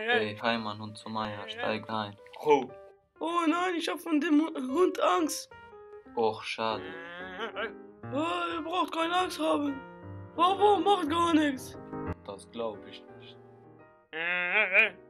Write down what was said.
Hey, hi Mann, Hund zu Meier, steig ein. Oh. Oh nein, ich hab von dem Hund Angst. Och, schade. Oh, ihr braucht keine Angst haben. Warum macht gar nichts? Das glaub ich nicht.